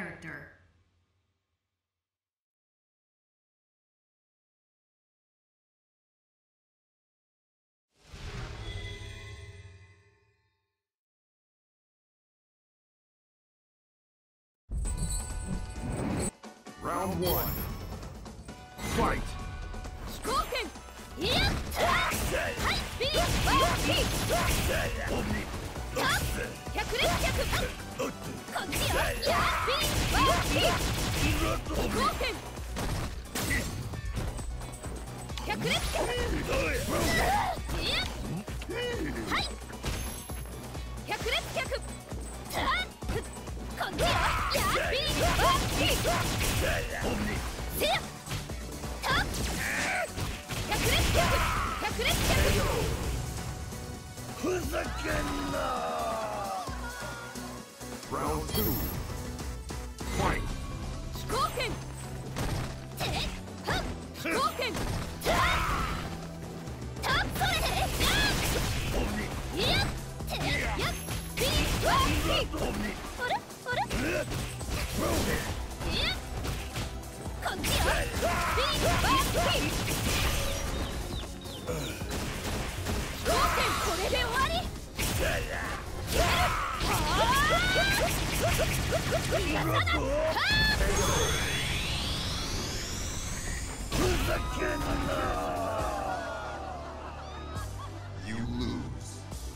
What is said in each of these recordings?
character. Round one. Fight! Spoken! Yep! High speed! Fire speed! Tap! 100 連100! こっちよ! Yeah! Speed! Fire speed! Spoken! 100連100! Yep! はい! 100連100! タッ! こっちよ! Yeah! Speed! Fire speed! せや! タッ! 100連100! 100連100! ふざけんな! Round two. Fight! 飛行拳! てはっ! 飛行拳! タッ! タッそれ! やっ! てやっ! ビーワービー! あれあれ? やっ! こっちよ! ビーワービー! 飛行拳これで終わり! ふざけんな! You lose.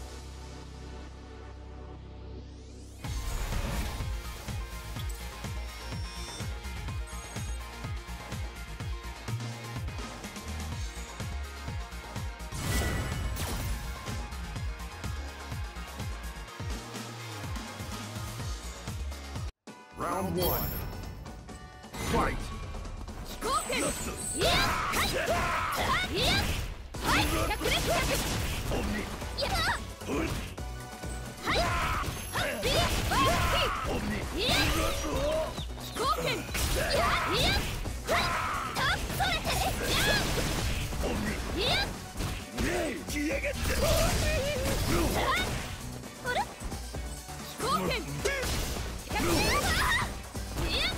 Round one. Fight! 飛行拳! いや! はい! いや! はい! 100連100! やだ! はい! はい! ビーバーキー! いや! 飛行拳! いや! いや! はい! タッそれて! いや! いや! 来やがった! あれ? 飛行拳! 100連いや!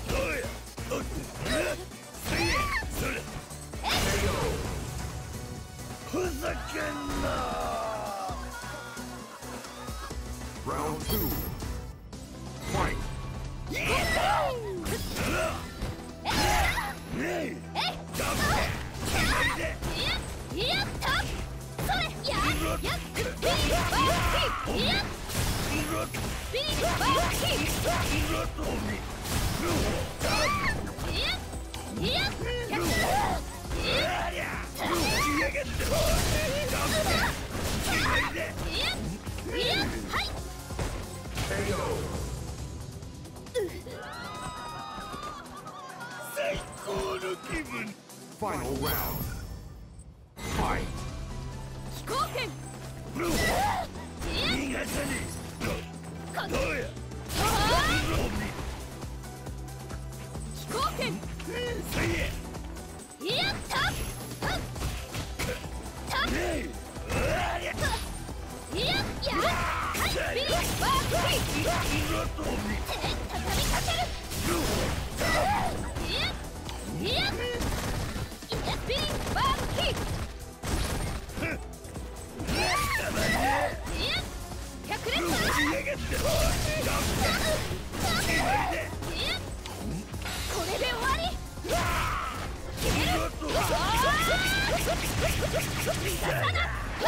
ふざけんな! Round two. Fight! いや! ったそれ! や! や! ビーバーキー! いや! ビーバーキー! いや! いや! 100! いや! いや! はい! KO. 最高の気分! Final round. Fight! 飛行拳! いや! 逃がさねえ! どうや! 飛行拳! せいや! いやった! たっ! いや! や! はい! ビーバーキー! て畳みかける! いや! いや! いや! ビーバーキー! いや! 100連打! いや! これで終わり! 決める! 逃がさな!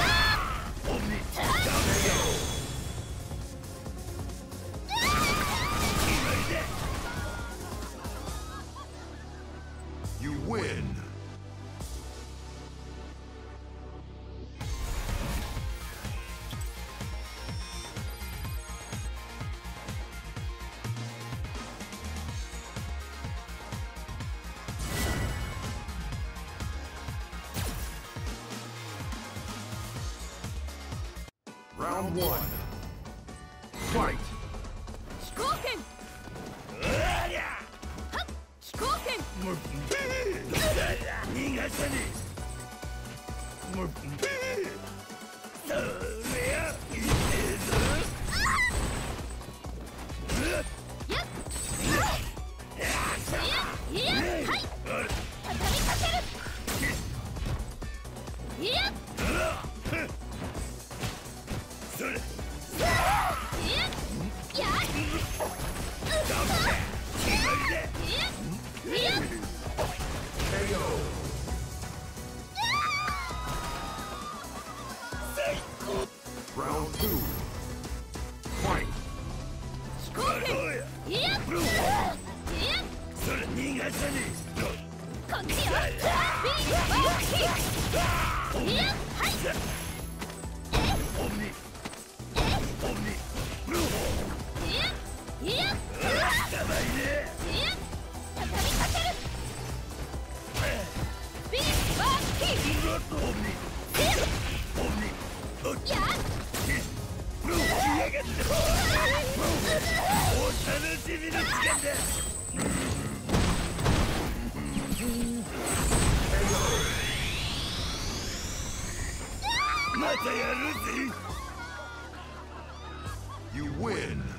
You win! Round one. Fight! 飛行拳! はっ! 飛行拳! 逃がさねえ! それやいいぞ! やっ! こっちよ。ビーバーキック。いや、はい。いや、畳みかける。ビーバーキック。やっ。 お楽しみの時間だ。またやるぜ。 You win.